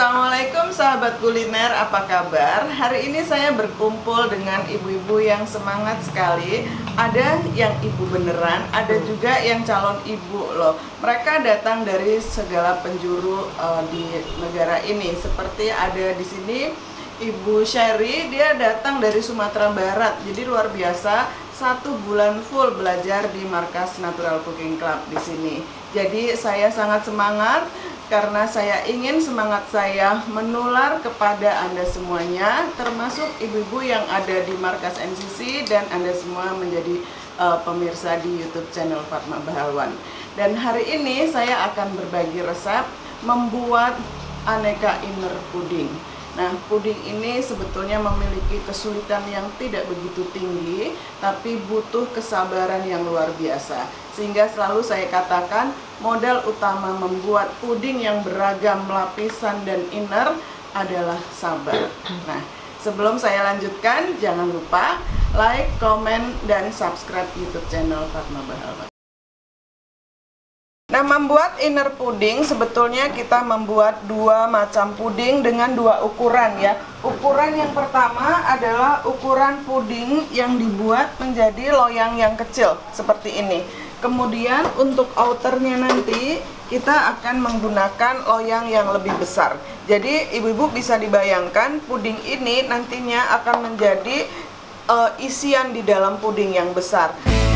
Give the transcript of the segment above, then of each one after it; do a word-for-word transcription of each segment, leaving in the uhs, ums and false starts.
Assalamualaikum sahabat kuliner, apa kabar? Hari ini saya berkumpul dengan ibu-ibu yang semangat sekali. Ada yang ibu beneran, ada juga yang calon ibu loh. Mereka datang dari segala penjuru uh, di negara ini. Seperti ada di sini Ibu Sherry, dia datang dari Sumatera Barat. Jadi luar biasa, satu bulan full belajar di markas Natural Cooking Club di sini. Jadi saya sangat semangat karena saya ingin semangat saya menular kepada Anda semuanya, termasuk ibu-ibu yang ada di markas N C C dan Anda semua menjadi uh, pemirsa di YouTube channel Fatma Bahalwan. Dan hari ini saya akan berbagi resep membuat aneka inner pudding. Nah, puding ini sebetulnya memiliki kesulitan yang tidak begitu tinggi, tapi butuh kesabaran yang luar biasa. Sehingga selalu saya katakan, modal utama membuat puding yang beragam lapisan dan inner adalah sabar. Nah, sebelum saya lanjutkan, jangan lupa like, comment, dan subscribe YouTube channel Fatma Bahalwan. Nah, membuat inner pudding sebetulnya kita membuat dua macam puding dengan dua ukuran ya. Ukuran yang pertama adalah ukuran puding yang dibuat menjadi loyang yang kecil seperti ini. Kemudian untuk outernya nanti kita akan menggunakan loyang yang lebih besar. Jadi ibu-ibu bisa dibayangkan puding ini nantinya akan menjadi uh, isian di dalam puding yang besar.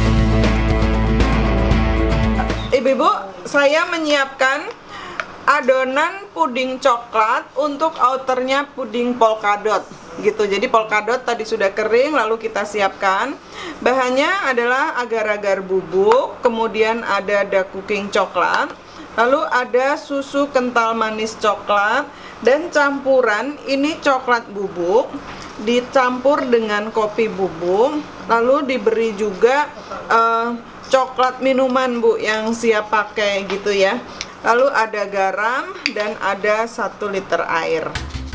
Ibu-ibu, saya menyiapkan adonan puding coklat untuk outernya puding polkadot gitu. Jadi polkadot tadi sudah kering, lalu kita siapkan. Bahannya adalah agar-agar bubuk, kemudian ada ada cooking coklat, lalu ada susu kental manis coklat, dan campuran ini coklat bubuk dicampur dengan kopi bubuk, lalu diberi juga uh, coklat minuman Bu yang siap pakai gitu ya. Lalu ada garam dan ada satu liter air.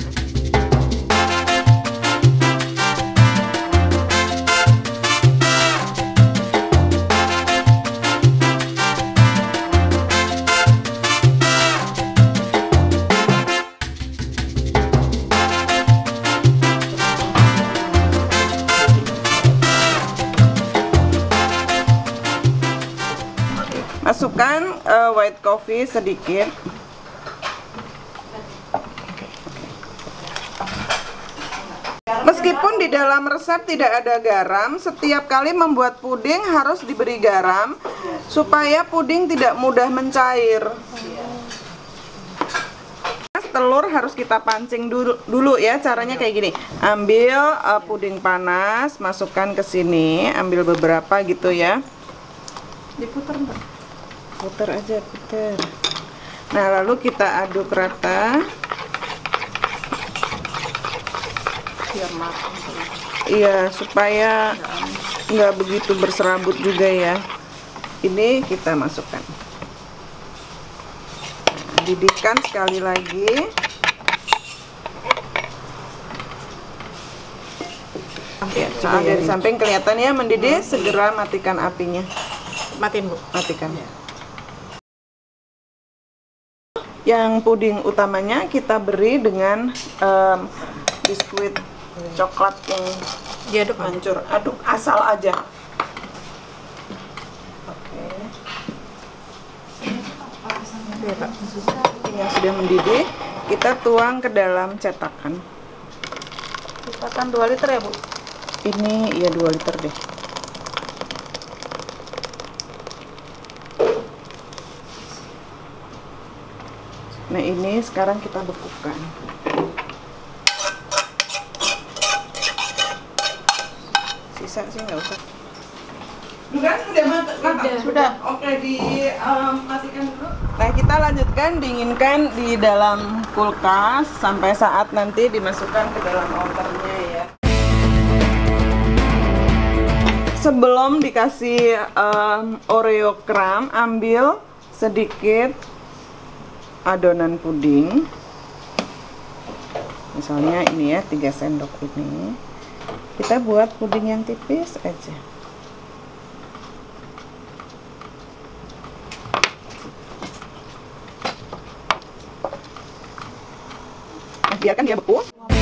Masukkan uh, white coffee sedikit. Meskipun di dalam resep tidak ada garam, setiap kali membuat puding harus diberi garam supaya puding tidak mudah mencair. Telur harus kita pancing dulu, dulu ya. Caranya kayak gini. Ambil uh, puding panas, masukkan ke sini, ambil beberapa gitu ya. Diputar Mbak. Putar aja, putar. Nah, lalu kita aduk rata. Biar matang. Iya, supaya nggak begitu berserabut juga ya. Ini kita masukkan. Nah, didihkan sekali lagi. Ya, coba dari samping kelihatan ya mendidih, segera matikan apinya. Matiin Bu, matikan ya. Yang puding utamanya kita beri dengan um, biskuit coklat yang diaduk hancur, aduk asal aja. Oke. Oke, Pak. Ini yang sudah mendidih, kita tuang ke dalam cetakan. Cetakan dua liter ya Bu? Ini iya dua liter deh. Nah, ini sekarang kita bekukan. Sisa sih nggak usah. Sudah, sudah matang. Sudah. Oke, dimatikan um, dulu. Nah, kita lanjutkan dinginkan di dalam kulkas sampai saat nanti dimasukkan ke dalam outernya ya. Sebelum dikasih um, Oreo crumb, ambil sedikit adonan puding, misalnya ini ya, tiga sendok ini. Kita buat puding yang tipis aja. biarkan dia beku.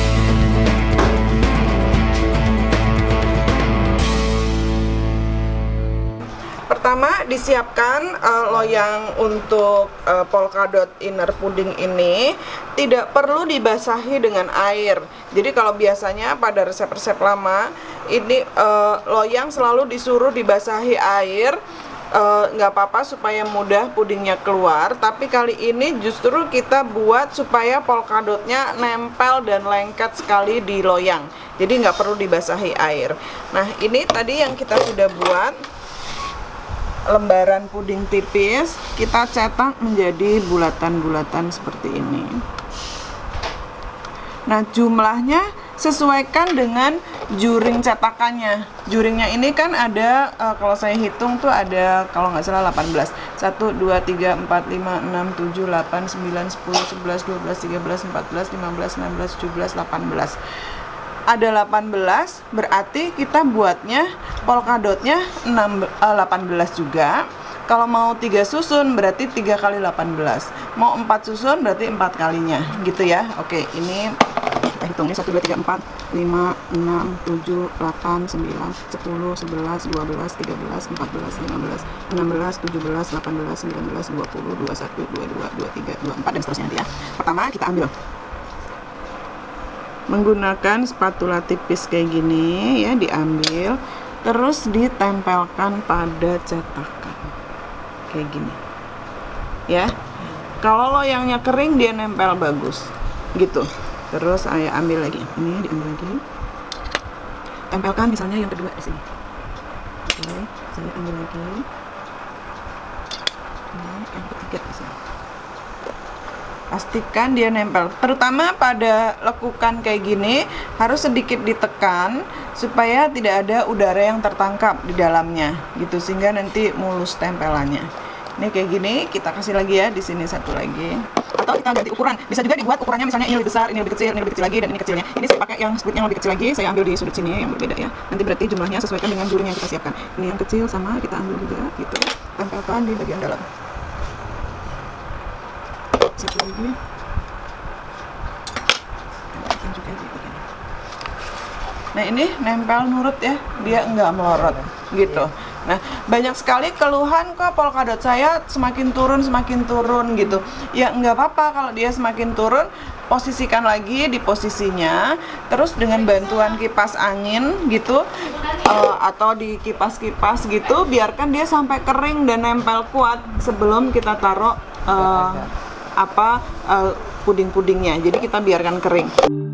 Pertama, disiapkan uh, loyang untuk uh, polkadot inner pudding ini tidak perlu dibasahi dengan air. Jadi kalau biasanya pada resep-resep lama ini uh, loyang selalu disuruh dibasahi air, nggak uh, apa-apa supaya mudah pudingnya keluar. Tapi kali ini justru kita buat supaya polkadotnya nempel dan lengket sekali di loyang. Jadi nggak perlu dibasahi air. Nah, ini tadi yang kita sudah buat. Lembaran puding tipis kita cetak menjadi bulatan-bulatan seperti ini. Nah, jumlahnya sesuaikan dengan juring cetakannya. Juringnya ini kan ada, uh, kalau saya hitung tuh ada, kalau nggak salah delapan belas. satu, dua, tiga, empat, lima, enam, tujuh, delapan, sembilan, sepuluh, sebelas, dua belas, tiga belas, empat belas, lima belas, enam belas, tujuh belas, delapan belas. Ada delapan belas, berarti kita buatnya polkadotnya delapan belas juga. Kalau mau tiga susun berarti tiga kali delapan belas. Mau empat susun berarti empat kalinya, gitu ya. Oke, ini kita hitungnya satu, dua, tiga, empat, lima, enam, tujuh, delapan, sembilan, sepuluh, sebelas, dua belas, tiga belas, empat belas, lima belas, enam belas, tujuh belas, delapan belas, sembilan belas, dua puluh, dua puluh satu, dua puluh dua, dua puluh tiga, dua puluh empat, dan seterusnya nanti ya. Pertama kita ambil menggunakan spatula tipis kayak gini ya, diambil terus ditempelkan pada cetakan kayak gini ya. Kalau loyangnya kering dia nempel bagus gitu. Terus saya ambil lagi, ini diambil lagi, tempelkan misalnya yang kedua di sini. Oke, saya ambil lagi, ini yang ketiga di sini. Pastikan dia nempel, terutama pada lekukan kayak gini harus sedikit ditekan supaya tidak ada udara yang tertangkap di dalamnya gitu, sehingga nanti mulus tempelannya. Ini kayak gini, kita kasih lagi ya di sini satu lagi, atau kita ganti ukuran, bisa juga dibuat ukurannya misalnya ini lebih besar, ini lebih kecil, ini lebih kecil lagi, dan ini kecilnya. Ini saya pakai yang split yang lebih kecil lagi, saya ambil di sudut sini yang berbeda ya. Nanti berarti jumlahnya sesuaikan dengan juring yang kita siapkan. Ini yang kecil sama kita ambil juga gitu, tempelkan di bagian dalam. Satu lagi, juga gitu. Nah, ini nempel nurut ya, dia enggak melorot gitu. Nah, banyak sekali keluhan, kok polkadot saya semakin turun semakin turun gitu. Ya enggak apa-apa kalau dia semakin turun, posisikan lagi di posisinya, terus dengan bantuan kipas angin gitu, uh, atau di kipas-kipas gitu, biarkan dia sampai kering dan nempel kuat sebelum kita taruh uh, apa uh, puding-pudingnya. Jadi kita biarkan kering.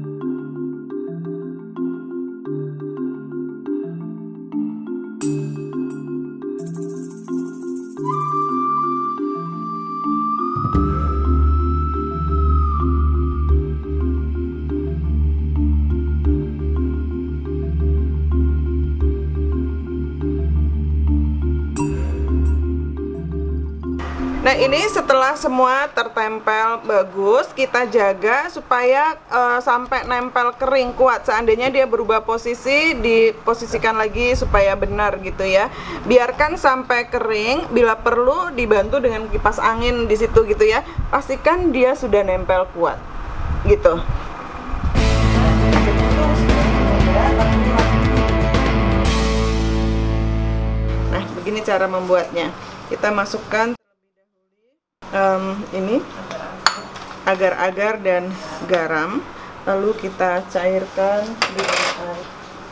Nah, ini setelah semua tertempel bagus, kita jaga supaya uh, sampai nempel kering kuat. Seandainya dia berubah posisi, diposisikan lagi supaya benar gitu ya. Biarkan sampai kering, bila perlu dibantu dengan kipas angin di situ gitu ya. Pastikan dia sudah nempel kuat gitu. Nah, begini cara membuatnya. Kita masukkan Um, ini agar-agar dan garam, lalu kita cairkan dengan air,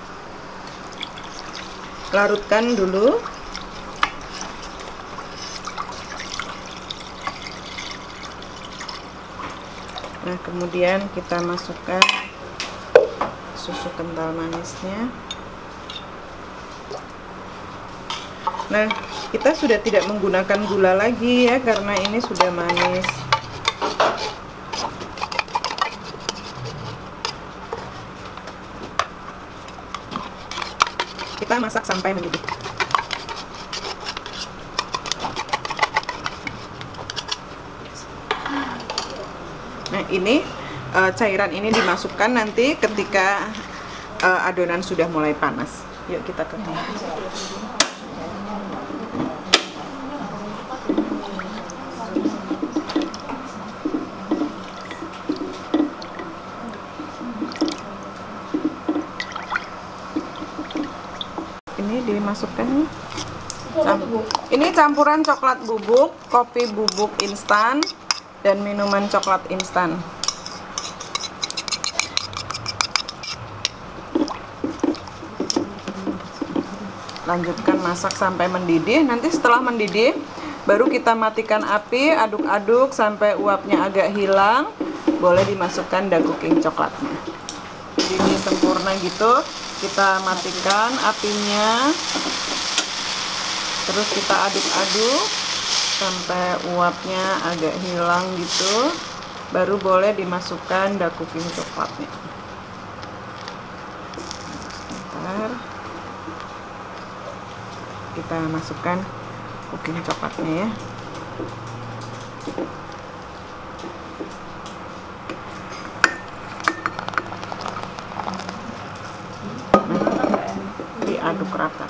larutkan dulu. Nah, kemudian kita masukkan susu kental manisnya. Nah, kita sudah tidak menggunakan gula lagi ya, karena ini sudah manis. Kita masak sampai mendidih. Nah, ini uh, cairan ini dimasukkan nanti ketika uh, adonan sudah mulai panas. Yuk kita ke masukkan. Cam ini campuran coklat bubuk, kopi bubuk instan, dan minuman coklat instan. Lanjutkan masak sampai mendidih. Nanti setelah mendidih baru kita matikan api, aduk-aduk sampai uapnya agak hilang. Boleh dimasukkan dagu king coklatnya. Ini sempurna gitu. Kita matikan apinya. Terus kita aduk-aduk sampai uapnya agak hilang gitu. Baru boleh dimasukkan dagu king coklatnya. Sebentar. Kita masukkan cooking coklatnya ya. Diaduk rata.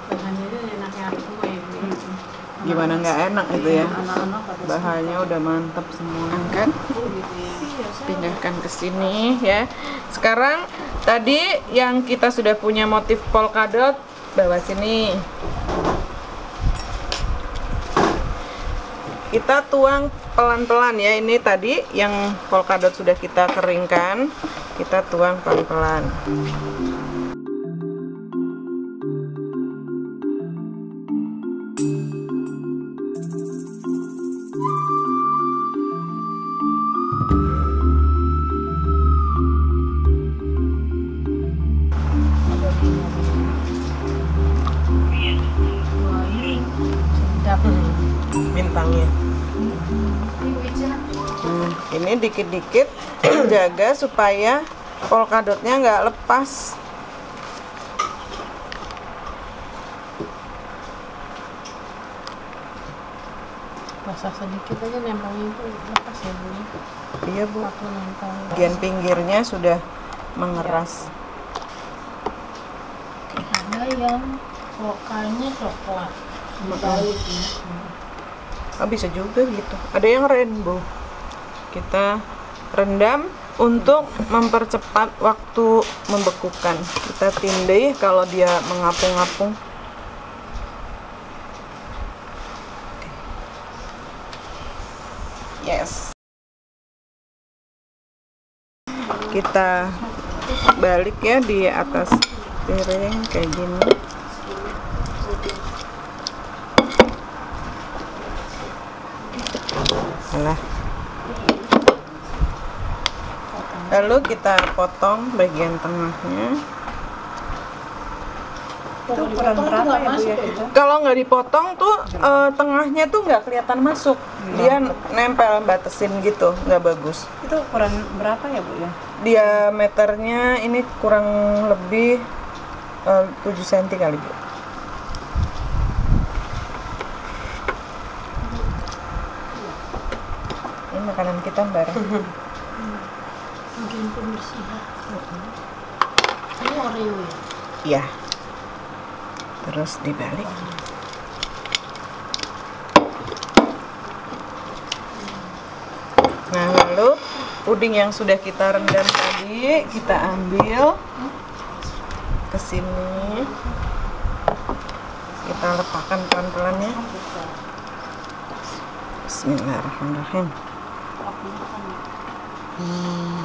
Gimana nggak enak itu ya? Bahannya udah mantap semua. Angkat, pindahkan ke sini ya. Sekarang tadi yang kita sudah punya motif polkadot, bawa sini. Kita tuang pelan-pelan ya. Ini tadi yang polkadot sudah kita keringkan, kita tuang pelan-pelan. Bintangnya. Hmm, ini dikit-dikit jaga supaya polkadotnya nggak lepas. Basah sedikit aja nempelnya itu lepas ya Bu. Iya Bu. Bagian pinggirnya sudah mengeras. Ada yang lokalnya coklat. Dibalik ya. Oh, bisa juga gitu. Ada yang rainbow. Kita rendam untuk mempercepat waktu membekukan. Kita tindih kalau dia mengapung-apung. Yes. Kita balik ya di atas piring kayak gini. Alah. Lalu kita potong bagian tengahnya. Itu ukuran berapa ya Bu ya kita? Kalau nggak dipotong tuh eh, tengahnya tuh nggak kelihatan masuk. Dia nempel batasin gitu, nggak bagus. Itu ukuran berapa ya Bu ya? Diameternya ini kurang lebih eh, tujuh sentimeter kali Bu. Ini makanan kita bareng. Mungkin pembersihan. Ini Oreo ya? Iya. Terus dibalik. Nah, lalu puding yang sudah kita rendam tadi kita ambil ke sini. Kita letakkan pelan-pelan ya. Bismillahirrahmanirrahim. Hmm.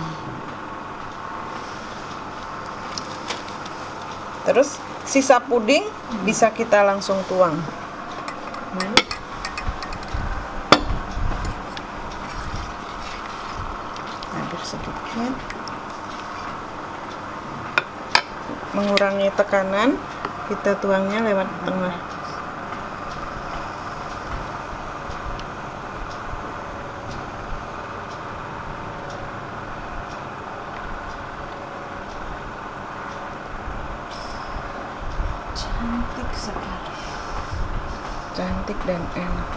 Terus sisa puding bisa kita langsung tuang. Aduk sedikit. Mengurangi tekanan, kita tuangnya lewat tengah. Cantik sekali. Cantik dan enak.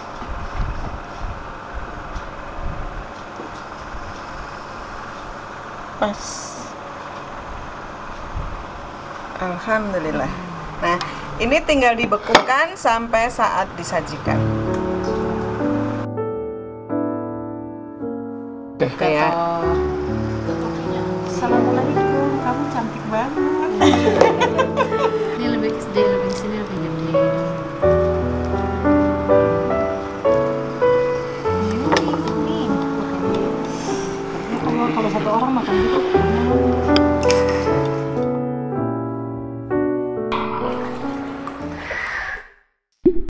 Pas. Alhamdulillah. Nah, ini tinggal dibekukan sampai saat disajikan. Kayak Assalamualaikum, kamu cantik banget. Ini lebih di lebih sini. makan dulu.